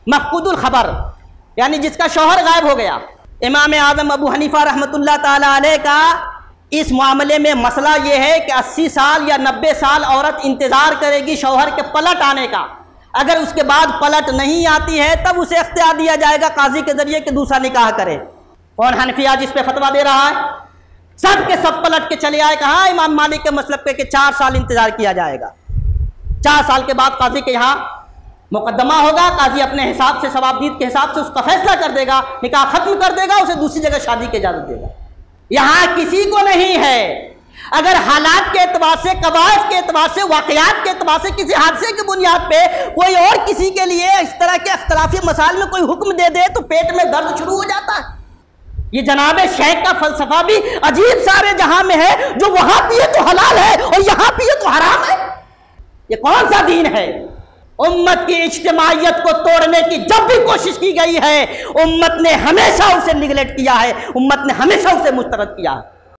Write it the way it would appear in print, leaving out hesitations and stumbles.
मफकूदुल खबर, यानी जिसका शौहर गायब हो गया। इमाम आज़म अबू हनीफा रहमतुल्लाह ताला अलैह का इस मामले में मसला ये है कि 80 साल या 90 साल औरत इंतज़ार करेगी शौहर के पलट आने का। अगर उसके बाद पलट नहीं आती है तब उसे इख्तियार दिया जाएगा काजी के जरिए कि दूसरा निकाह करे। कौन हनफिया जिस पे फतवा दे रहा है? सब के सब पलट के चले आए। कहा इमाम मालिक के मसलब पे कि 4 साल इंतजार किया जाएगा। 4 साल के बाद काजी के यहाँ मुकदमा होगा, काजी अपने हिसाब से सवाबदीद के हिसाब से उसका फैसला कर देगा, निकाह खत्म कर देगा, उसे दूसरी जगह शादी की इजाजत देगा। यहाँ किसी को नहीं है। अगर हालात के एतबार से, कवायद के एतबार से, वाक़यात के एतबार से किसी हादसे की बुनियाद पे कोई और किसी के लिए इस तरह के अख्तलाफी मसाइल में कोई हुक्म दे दे तो पेट में दर्द शुरू हो जाता है। ये जनाब शेख का फलसफा भी अजीब सारे जहां में है, जो वहां पिए तो हलाल है और यहां पिए तो हराम है। ये कौन सा दीन है? उम्मत की इज्तिमाइयत को तोड़ने की जब भी कोशिश की गई है, उम्मत ने हमेशा उसे निगलेक्ट किया है, उम्मत ने हमेशा उसे मुस्तरद किया है।